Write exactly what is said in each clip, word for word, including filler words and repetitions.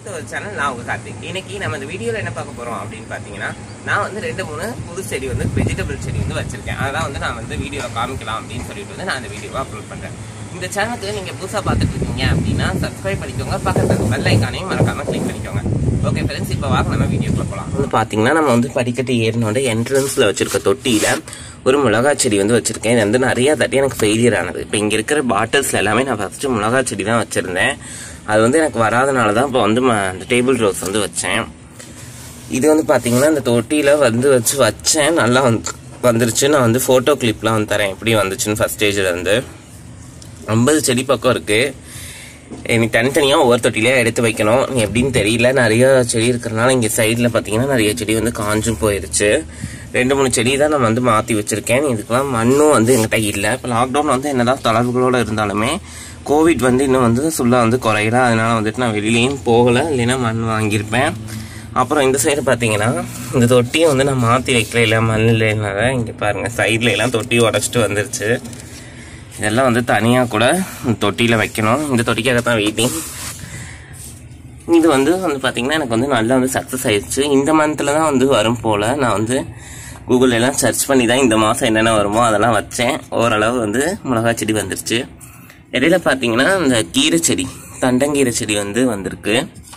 to our channel. நான் உங்க கார்த்திக். இன்னைக்கு நம்ம இந்த வீடியோல என்ன பார்க்க போறோம் அப்படினு பாத்தீங்கன்னா நான் வந்து ரெண்டு மூணு புது செடி வந்து வெஜிடபிள் செடி வந்து வச்சிருக்கேன். அத வந்து நான் வந்து வீடியோல காமிக்கலாம் அப்படினு சொல்லிட்டு வந்து நான் இந்த வீடியோவை அப்லோட் பண்றேன். இந்த சேனலுக்கு நீங்க புதுசா பார்த்துட்டு இருக்கீங்க அப்படினா Subscribe பண்ணிக்கோங்க. பக்கத்துல பெல் ஐகானையும் மறக்காம கிளிக் பண்ணிக்கோங்க. ஓகே फ्रेंड्स, இப்போ வாங்க நம்ம வீடியோக்குள்ள போலாம். வந்து பாத்தீங்கன்னா நம்ம வந்து படிக்கட்டு ஏறினோட என்ட்ரன்ஸ்ல வச்சிருக்க தொட்டியில ஒரு மிளகாய் செடி வந்து வச்சிருக்கேன். இது வந்து நிறைய தட்டி எனக்கு ஃபெயிலியர் ஆனது. இப்போ இங்க இருக்கிற பாட்டில்ஸ்ல எல்லாமே நான் ஃபர்ஸ்ட் மிளகாய் செடி தான் வச்சிருந்தேன். அது வந்து எனக்கு வராதனால தான் இப்போ வந்து அந்த டேபிள் ரோஸ் வந்து வச்சேன். இது வந்து பாத்தீங்கன்னா இந்த தொட்டியில வந்து வச்சு வச்சேன், நல்லா வந்து வந்துருச்சு. நான் வந்து போட்டோ கிளிப்லாம் வந்து தரேன் எப்படி வந்துச்சுன்னு. ஃபர்ஸ்ட் ஸ்டேஜ்ல இருந்து ஐம்பது செடி பக்கம் இருக்கு. எனக்கு தனித்தனியாக ஒவ்வொரு தொட்டிலையா எடுத்து வைக்கணும். எப்படின்னு தெரியல, நிறைய செடி இருக்கிறதுனால இங்கே சைடில் பார்த்தீங்கன்னா நிறைய செடி வந்து காஞ்சும் போயிருச்சு. ரெண்டு மூணு செடி தான் நான் வந்து மாற்றி வச்சிருக்கேன். இதுக்கெல்லாம் மண்ணும் வந்து எங்கிட்ட இல்லை. இப்போ லாக்டவுன் வந்து என்னதான் தளர்வுகளோடு இருந்தாலுமே கோவிட் வந்து இன்னும் வந்து ஃபுல்லாக வந்து குறையல. அதனால வந்துட்டு நான் வெளியிலையும் போகலை, இல்லைன்னா மண் வாங்கியிருப்பேன். அப்புறம் இந்த சைடு பார்த்தீங்கன்னா இந்த தொட்டியை வந்து நான் மாற்றி வைக்கல, இல்லை மண் இல்லைனால இங்கே பாருங்கள் சைடில் எல்லாம் தொட்டி உடச்சிட்டு வந்துருச்சு. இதெல்லாம் வந்து தனியாக கூட தொட்டியில் வைக்கணும். இந்த தொட்டிக்காக தான் வெயிட்டிங். இது வந்து வந்து பார்த்தீங்கன்னா எனக்கு வந்து நல்லா வந்து சக்ஸஸ் ஆயிடுச்சு. இந்த மந்த்தில் தான் வந்து வரும் போல். நான் வந்து கூகுள் எல்லாம் சர்ச் பண்ணி தான் இந்த மாதம் என்னென்ன வருமோ அதெல்லாம் வச்சேன். ஓரளவு வந்து மிளகாய் செடி வந்துருச்சு. இடையில பார்த்தீங்கன்னா இந்த கீரை செடி, தண்டங்கீரை செடி வந்து வந்திருக்கு.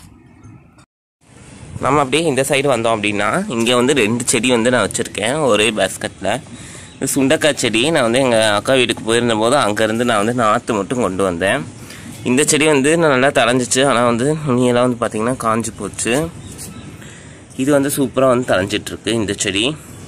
நம்ம அப்படியே இந்த சைடு வந்தோம் அப்படின்னா இங்கே வந்து ரெண்டு செடி வந்து நான் வச்சுருக்கேன் ஒரே பேஸ்கெட்டில். சுண்டக்காய் செடி நான் வந்து எங்கள் அக்கா வீட்டுக்கு போயிருந்த போது அங்கேருந்து நான் வந்து நாற்று மட்டும் கொண்டு வந்தேன். இந்த செடி வந்து நான் நல்லா தளைஞ்சிச்சு, ஆனால் வந்து நுனியெல்லாம் வந்து பார்த்திங்கன்னா காஞ்சி போச்சு. இது வந்து சூப்பராக வந்து தளைஞ்சிட்ருக்கு இந்த செடி.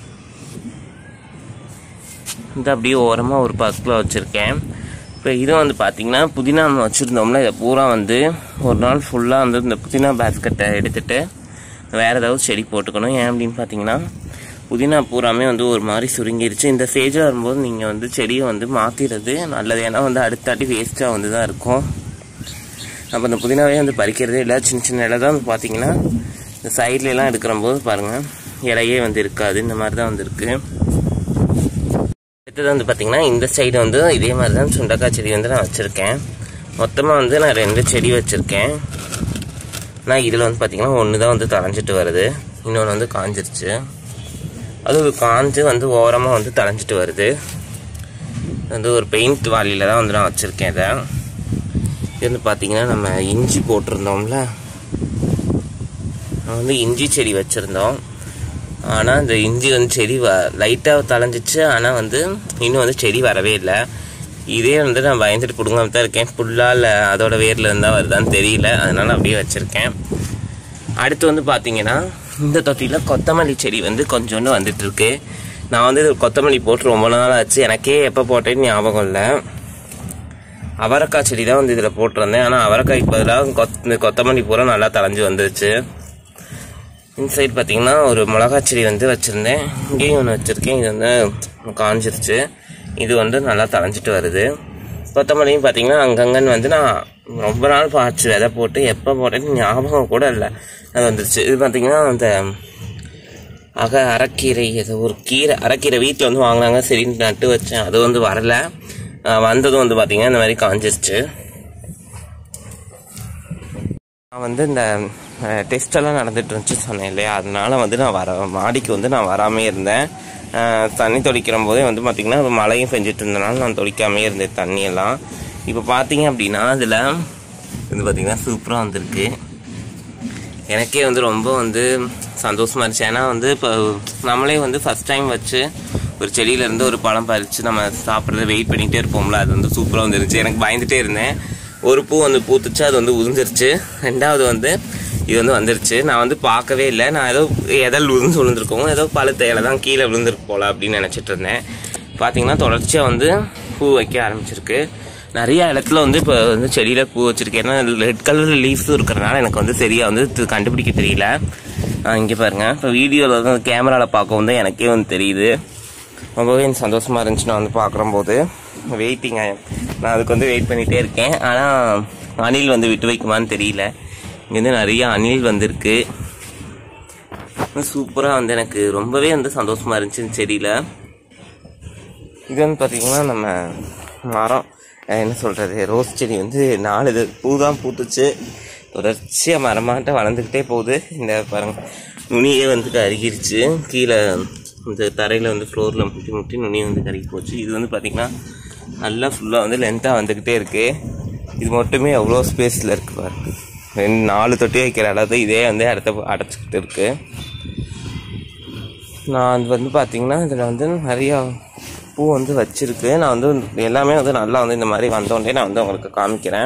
இந்த அப்படியே ஓரமாக ஒரு பக்கத்தில் வச்சுருக்கேன். இப்போ இது வந்து பார்த்திங்கன்னா புதினா வச்சுருந்தோம்னா இதை பூரா வந்து ஒரு நாள் ஃபுல்லாக வந்து இந்த புதினா பேஸ்கெட்டை எடுத்துகிட்டு வேறு ஏதாவது செடி போட்டுக்கணும். ஏன் அப்படின்னு பார்த்தீங்கன்னா புதினா பூராமே வந்து ஒரு மாதிரி சுருங்கிருச்சு. இந்த ஸ்டேஜில் வரும்போது நீங்கள் வந்து செடியை வந்து மாற்றிடுறது நல்லது. ஏன்னா வந்து அடுத்தாட்டி வேஸ்ட்டாக வந்து தான் இருக்கும். அப்போ இந்த புதினாவே வந்து பறிக்கிறதே இல்லை. சின்ன சின்ன இலை தான் வந்து பார்த்தீங்கன்னா இந்த சைட்லலாம் எடுக்கிற போது பாருங்கள் இலையே வந்து இருக்காது. இந்த மாதிரி தான் வந்து இருக்குது. அடுத்தது வந்து பார்த்தீங்கன்னா இந்த சைடு வந்து இதே மாதிரி தான் சுண்டக்காய் செடி வந்து நான் வச்சுருக்கேன். மொத்தமாக வந்து நான் ரெண்டு செடி வச்சுருக்கேன். நான் இதில் வந்து பார்த்தீங்கன்னா ஒன்று தான் வந்து தளைஞ்சிட்டு வருது, இன்னொன்று வந்து காஞ்சிருச்சு. அது காஞ்சு வந்து ஓரமாக வந்து தளைஞ்சிட்டு வருது. வந்து ஒரு பெயிண்ட் வாலியில் தான் வந்து நான் வச்சுருக்கேன். இதை இது வந்து பார்த்தீங்கன்னா நம்ம இஞ்சி போட்டிருந்தோம்ல, நான் வந்து இஞ்சி செடி வச்சுருந்தோம். ஆனால் இந்த இஞ்சி வந்து செடி வ லைட்டாக தளைஞ்சிச்சு, ஆனால் வந்து இன்னும் வந்து செடி வரவே இல்லை. இதே வந்து நான் பயந்துட்டு பிடுங்காம தான் இருக்கேன். ஃபுல்லாக இல்லை அதோட வேரில் இருந்தால் வருதான்னு தெரியல, அதனால் அப்படியே வச்சுருக்கேன். அடுத்து வந்து பார்த்தீங்கன்னா இந்த தொட்டியில் கொத்தமல்லி செடி வந்து கொஞ்சோண்டு வந்துட்டு இருக்கு. நான் வந்து கொத்தமல்லி போட்டு ரொம்ப நாள் ஆச்சு, எனக்கே எப்போ போட்டேன்னு ஞாபகம் இல்லை. அவரைக்காய் செடி தான் வந்து இதில் போட்டிருந்தேன். ஆனால் அவரைக்காய்க்கு பதிலாக கொத் இந்த கொத்தமல்லி பூரா நல்லா தளைஞ்சு வந்துருச்சு. இந்த சைடு பார்த்தீங்கன்னா ஒரு மிளகாய் செடி வந்து வச்சுருந்தேன், இங்கேயும் ஒன்று வச்சுருக்கேன். இது வந்து காஞ்சிருச்சு. இது வந்து நல்லா தளைஞ்சிட்டு வருது. கொத்தமல்லியும் பார்த்தீங்கன்னா அங்கங்கன்னு வந்து நான் ரொம்ப நாள் பார்த்து விதை போட்டு எப்போ போட்டேன்னு ஞாபகம் கூட இல்லை, அது வந்துருச்சு. இது பார்த்தீங்கன்னா அந்த அக அரைக்கீரை, ஏதோ ஒரு கீரை அரைக்கீரை வீட்டில் வந்து வாங்கினாங்க, சரின்னு நட்டு வச்சேன். அது வந்து வரலை, வந்ததும் வந்து பார்த்தீங்கன்னா இந்த மாதிரி காஞ்சிருச்சு. நான் வந்து இந்த டெஸ்டெல்லாம் நடந்துட்டு இருந்துச்சு சொன்னேன் இல்லையா, அதனால வந்து நான் வர மாடிக்கு வந்து நான் வராமே இருந்தேன். தண்ணி தொளிக்கிற போதே வந்து பார்த்திங்கன்னா மழையும் பெஞ்சிட்டு இருந்தனால நான் தொளிக்காமே இருந்தேன் தண்ணியெல்லாம். இப்போ பார்த்தீங்க அப்படின்னா இதில் வந்து பார்த்திங்கன்னா சூப்பராக வந்திருக்கு. எனக்கே வந்து ரொம்ப வந்து சந்தோஷமாக இருந்துச்சு. ஏன்னா வந்து இப்போ நம்மளே வந்து ஃபஸ்ட் டைம் வச்சு ஒரு செடியிலேருந்து ஒரு பழம் பறித்து நம்ம சாப்பிட்றத வெயிட் பண்ணிகிட்டே இருப்போம்ல, அது வந்து சூப்பராக வந்துருச்சு. எனக்கு பயந்துகிட்டே இருந்தேன். ஒரு பூ வந்து பூத்துச்சு, அது வந்து உதிர்ந்துருச்சு. ரெண்டாவது வந்து இது வந்து வந்துருச்சு. நான் வந்து பார்க்கவே இல்லை, நான் ஏதோ எதல் விழுந்து விழுந்துருக்கோம், ஏதோ பழுத்த இலை தான் கீழே விழுந்துருக்கு போல அப்படின்னு நினச்சிட்டு இருந்தேன். பார்த்தீங்கன்னா தொடர்ச்சியாக வந்து பூ வைக்க ஆரம்பிச்சிருக்கு. நிறைய இடத்துல வந்து இப்போ வந்து செடியில் பூ வச்சுருக்கேன். ஏன்னா ரெட் கலர் லீவ்ஸும் இருக்கிறனால எனக்கு வந்து சரியாக வந்து கண்டுபிடிக்க தெரியல. இங்கே பாருங்கள், இப்போ வீடியோவில் வந்து கேமராவில் பார்க்கவும் தான் எனக்கே வந்து தெரியுது. ரொம்பவே எனக்கு சந்தோஷமாக இருந்துச்சு. நான் வந்து பார்க்குறம்போது வெயிட்டிங், நான் அதுக்கு வந்து வெயிட் பண்ணிகிட்டே இருக்கேன். ஆனால் அணில் வந்து விட்டு வைக்குமான்னு தெரியல. இங்கே வந்து நிறைய அணில் வந்திருக்கு. சூப்பராக வந்து எனக்கு ரொம்பவே வந்து சந்தோஷமாக இருந்துச்சு இந்த செடியில். இது வந்து பார்த்திங்கன்னா நம்ம மரம் என்ன சொல்கிறது ரோஸ் செடி வந்து நாலு இது பூ தான் பூத்துச்சு. தொடர்ச்சியாக மரமாட்ட வளர்ந்துக்கிட்டே போகுது. இந்த பாருங்கள் நுனியே வந்துட்டு அருகிருச்சு. கீழே இந்த தரையில் வந்து ஃப்ளோரில் முட்டி முட்டி நுனி வந்து கருகி போச்சு. இது வந்து பார்த்திங்கன்னா நல்லா ஃபுல்லாக வந்து லென்த்தாக வந்துக்கிட்டே இருக்குது. இது மட்டுமே எவ்வளோ ஸ்பேஸில் இருக்குது பாருங்க. ரெண்டு நாலு தொட்டி வைக்கிற அளவு இதே வந்து இடத்த அடைச்சிக்கிட்டு இருக்குது. நான் அது வந்து பார்த்திங்கன்னா இதில் வந்து நிறையா பூ வந்து வச்சுருக்கு. நான் வந்து எல்லாமே வந்து நல்லா வந்து இந்த மாதிரி வந்தோடனே நான் வந்து உங்களுக்கு காமிக்கிறேன்.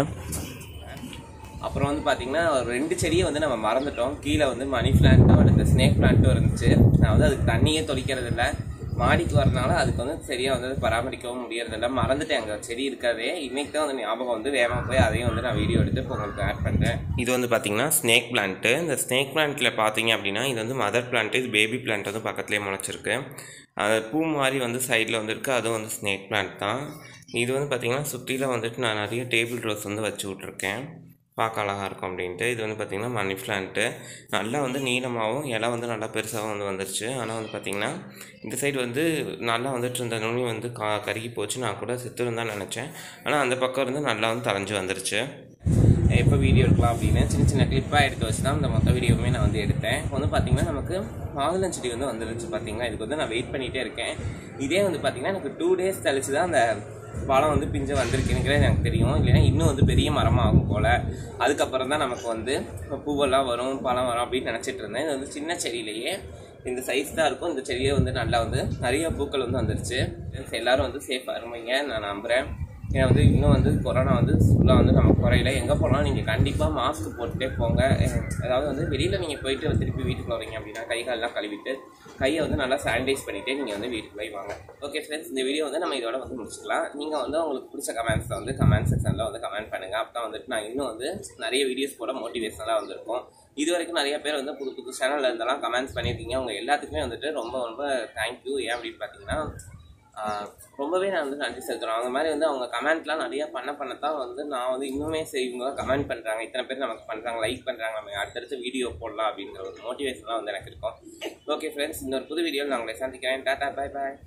அப்புறம் வந்து பார்த்திங்கன்னா ஒரு ரெண்டு செடியை வந்து நம்ம மறந்துட்டோம். கீழே வந்து மணி பிளான்ட்டும் அடுத்த ஸ்னேக் பிளான்ட்டும் இருந்துச்சு. நான் வந்து அதுக்கு தண்ணியே தொளிக்கிறது இல்லை. மாடிக்கு வரனால அதுக்கு வந்து சரியாக வந்து பராமரிக்கவும் முடியறதில்ல. மறந்துட்டேன் அங்கே செடி இருக்காதே. இன்றைக்கி தான் வந்து ஞாபகம் வந்து வேகமாக போய் அதையும் வந்து நான் வீடியோ எடுத்து இப்போ உங்களுக்கு ஆட் பண்ணுறேன். இது வந்து பார்த்திங்கன்னா ஸ்னேக் பிளான்ட்டு. இந்த ஸ்னேக் பிளான்ட்டில் பார்த்தீங்க அப்படின்னா இது வந்து மதர் பிளான்ட்டு, இது பேபி பிளான்ட் வந்து பக்கத்துலேயே முளைச்சிருக்கு. அது பூ மாதிரி வந்து சைடில் வந்துருக்கு. அதுவும் வந்து ஸ்னேக் பிளான்ட் தான். இது வந்து பார்த்திங்கன்னா சுற்றியில் வந்துட்டு நான் நிறைய டேபிள் ரோஸ் வந்து வச்சு விட்ருக்கேன், பார்க்க அழகாக இருக்கும் அப்படின்ட்டு. இது வந்து பார்த்திங்கன்னா மணி பிளான்ட்டு. நல்லா வந்து நீளமாகவும் இலை வந்து நல்லா பெருசாகவும் வந்து வந்துருச்சு. ஆனால் வந்து பார்த்திங்கன்னா இந்த சைடு வந்து நல்லா வந்துட்டு இருந்த நுனி வந்து கா கருகி போச்சு. நான் கூட செத்துருந்தான் நினச்சேன். ஆனால் அந்த பக்கம் இருந்து நல்லா வந்து தரைஞ்சி வந்துருச்சு. எப்போ வீடியோ எடுக்கலாம் அப்படின்னு சின்ன சின்ன கிளிப்பாக எடுத்து வச்சு தான் இந்த மொத்த வீடியோவுமே நான் வந்து எடுத்தேன். இப்போ வந்து பார்த்திங்கன்னா நமக்கு மாதுளஞ்செடி வந்து வந்துருச்சு. பார்த்திங்கன்னா இதுக்கு வந்து நான் வெயிட் பண்ணிகிட்டே இருக்கேன். இதே வந்து பார்த்திங்கன்னா எனக்கு டூ டேஸ் கழிச்சு தான் அந்த பழம் வந்து பிஞ்சு வந்திருக்குங்கிறே எனக்கு தெரியும். இல்லைன்னா இன்னும் வந்து பெரிய மரமாக ஆகும் போல். அதுக்கப்புறம் தான் நமக்கு வந்து பூவெல்லாம் வரும், பழம் வரும் அப்படின்னு நினச்சிட்டு இருந்தேன். இது வந்து சின்ன செடியிலேயே இந்த சைஸ் தான் இருக்கும். இந்த செடியே வந்து நல்லா வந்து நிறைய பூக்கள் வந்து வந்துருச்சு. எல்லோரும் வந்து சேஃபாக இருப்பீங்க நான் நம்புகிறேன். ஏன்னா வந்து இன்னும் வந்து கொரோனா வந்து ஃபுல்லாக வந்து நம்ம குறையில. எங்கே போனாலும் நீங்கள் கண்டிப்பாக மாஸ்க் போட்டுகிட்டே போங்க. அதாவது வந்து வெளியில் நீங்கள் போயிட்டு திருப்பி வீட்டுக்கு வரீங்க அப்படின்னா கை காலெலாம் கழுவிட்டு கையை வந்து நல்லா சானிடைஸ் பண்ணிவிட்டு நீங்கள் வந்து வீட்டுக்கு போய் வாங்க. ஓகே ஃப்ரெண்ட்ஸ், இந்த வீடியோ வந்து நம்ம இதோட வந்து முடிச்சுக்கலாம். நீங்கள் வந்து உங்களுக்கு பிடிச்ச கமெண்ட்ஸில் வந்து கமெண்ட் செக்ஷனில் வந்து கமெண்ட் பண்ணுங்கள். அப்போ தான் வந்துட்டு நான் இன்னும் வந்து நிறைய வீடியோஸ் போட மோட்டிவேஷனலாக வந்திருக்கும். இது வரைக்கும் நிறைய பேர் வந்து புது புது சேனலில் இருந்தெல்லாம் கமெண்ட்ஸ் பண்ணியிருக்கீங்க. அவங்க எல்லாத்துக்குமே வந்துட்டு ரொம்ப ரொம்ப தேங்க்யூ. ஏன் அப்படின்னு பார்த்தீங்கன்னா ரொம்பவே நான் வந்து நன்றி செலுத்துகிறோம். அந்த மாதிரி வந்து அவங்க கமெண்ட்லாம் நிறையா பண்ண பண்ணத்தான் வந்து நான் வந்து இன்னுமே சரி இவங்க கமெண்ட் பண்ணுறாங்க, இத்தனை பேர் நமக்கு பண்ணுறாங்க, லைக் பண்ணுறாங்க, நம்ம அடுத்தடுத்து வீடியோ போடலாம் அப்படிங்கிற ஒரு மோட்டிவேஷன்லாம் வந்து எனக்கு இருக்கும். ஓகே ஃப்ரெண்ட்ஸ், இந்த ஒரு புது வீடியோவில் நான் உங்களை சந்திக்கிறேன். டாடா, பாய் பாய்.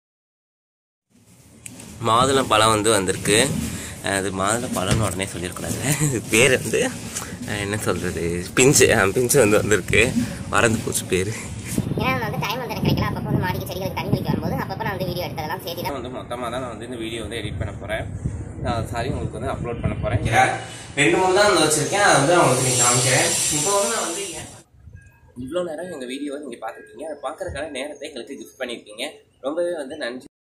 மாதுளம் பழம் வந்து வந்திருக்கு. அது மாதுளை பழம்னு உடனே சொல்லியிருக்கூடாது. இது பேர் வந்து என்ன சொல்கிறது, பிஞ்சு பிஞ்சு வந்து வந்திருக்கு. மறந்து போச்சு பேர். ஏன்னா வந்து டைம் வந்து எனக்கு கிடைக்கல. அப்பப்போ வந்து மாடிக்கு செடிகளுக்கு தண்ணி குளிக்க வரும்போது அப்பப்போ நான் வந்து வீடியோ எடுத்ததெல்லாம் சரி தான் வந்து மொத்தமாக தான் நான் வந்து இந்த வீடியோ வந்து எடிட் பண்ண போகிறேன். நான் சாரி உங்களுக்கு வந்து அப்லோட் பண்ண போகிறேன். ரெண்டு மூணு தான் வந்து வச்சுருக்கேன். அதை வந்து நான் உங்களுக்கு நீங்கள் காமிக்கிறேன். இப்போ வந்து நான் வந்து இவ்வளோ நேரம் எங்கள் வீடியோவை நீங்கள் பார்த்துருக்கீங்க. அதை பார்க்குறதுக்கான நேரத்தை எங்களுக்கு கிஃப்ட் பண்ணியிருக்கீங்க. ரொம்பவே வந்து நன்றி.